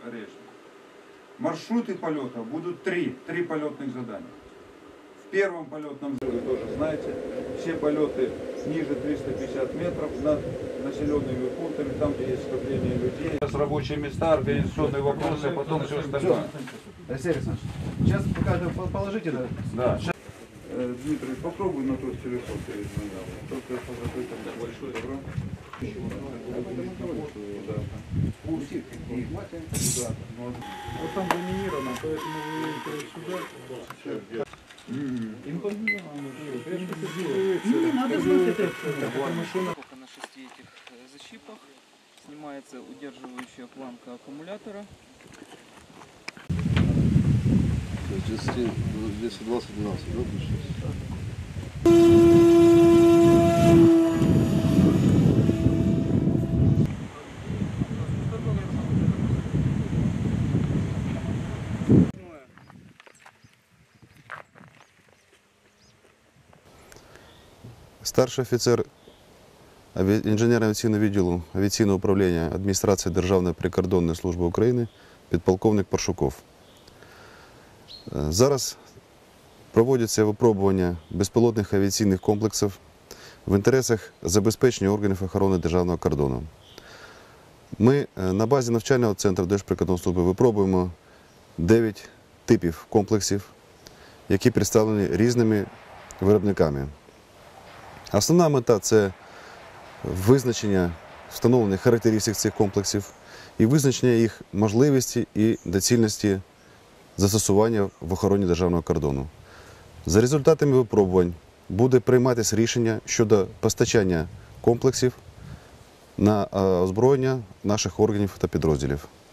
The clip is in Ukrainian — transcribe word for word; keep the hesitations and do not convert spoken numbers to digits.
Орешник. Маршруты полета будут три, три полетных задания. В первом полетном задании, вы тоже знаете, все полеты ниже триста пятьдесят метров над населенными пунктами, там, где есть скопление людей. Сейчас рабочие места, организационные вопросы, а потом все остальное. Алексей Александрович, сейчас пока положите, да? Да. Дмитрий, попробуй на тот телефон перезвонить. Только позакрытым большое добро. Вот там заминировано, поэтому вы видите сюда. Не надо знать это. На шести этих защипах снимается удерживающая планка аккумулятора. двести двадцать двенадцать, да, получается? Старший офіцер інженерно-авіаційного відділу авіаційного управління адміністрації Державної прикордонної служби України підполковник Паршуков. Зараз проводяться випробування безпілотних авіаційних комплексів в інтересах забезпечення органів охорони державного кордону. Ми на базі навчального центру Держприкордонслужби випробуємо дев'ять типів комплексів, які представлені різними виробниками. Основна мета – це визначення встановлених характеристик цих комплексів і визначення їх можливості і доцільності застосування в охороні державного кордону. За результатами випробувань буде прийматися рішення щодо постачання комплексів на озброєння наших органів та підрозділів.